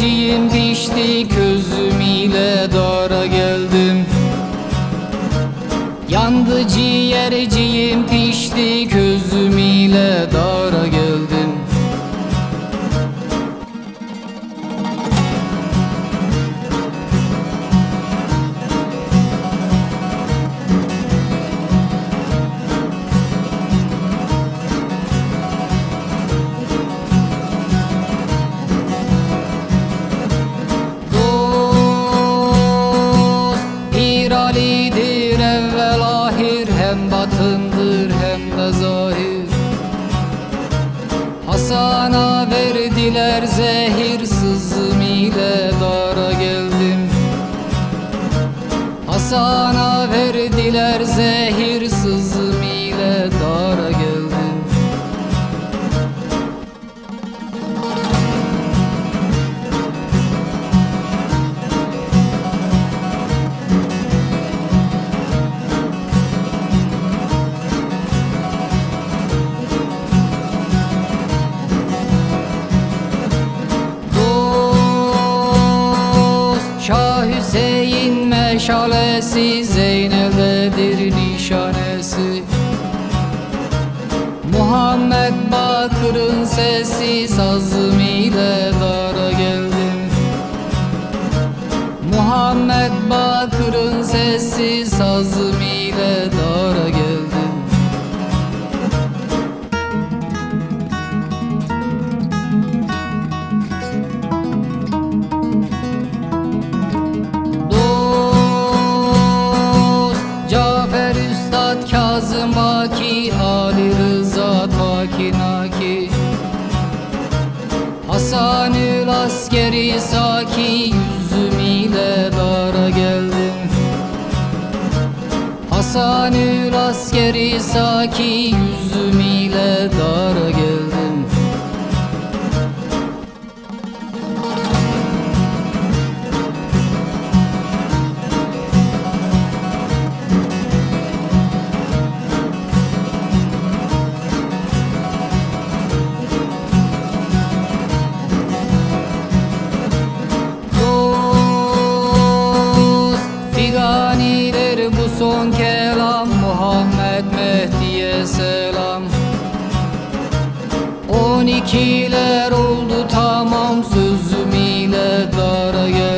ciğerciğim pişti, közüm ile dara geldim. Yandı ciğerciğim pişti, közüm ile dara geldim. Ali'dir evvel ahir, hem batındır hem de zahir. Hasan'a verdiler zehir, sızım ile dara geldim. Hasan'a verdiler zehir, sızım ile dara geldim. Şah Hüseyin meşalesi, Zeynel'dedir nişanesi. Muhammed Bakır'ın sesi, sazım ile dara geldim. Muhammed Bakır'ın sesi, sazım ile dara geldim. Kazım Baki, Ali Rıza Takinaki, Hasanül askeri Saki, yüzüm ile dara geldim. Hasanül askeri Saki, yüzüm ile dara geldim. Bu son kelam, Muhammed Mehdi'ye selam. 12'ler oldu tamam, sözüm ile dara gel.